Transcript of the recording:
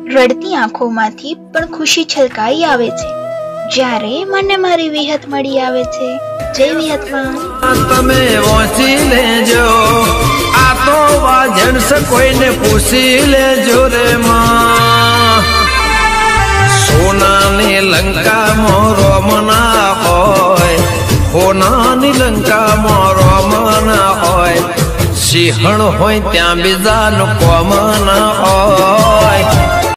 રડતી આંખોમાંથી પણ ખુશી છલકાઈ આવે છે જ્યારે મને મારી વિહત મળી આવે છે। જય વિહતમાં। તમે વાંચી લેજો આ તો વાજણ છે કોઈને પૂછી લેજો રે માં। સોનાની લંકામાં રોમના હોય, સોનાની લંકામાં રોમના હોય, સિંહણ હોય ત્યાં બીજાનું કોમ ના હોય।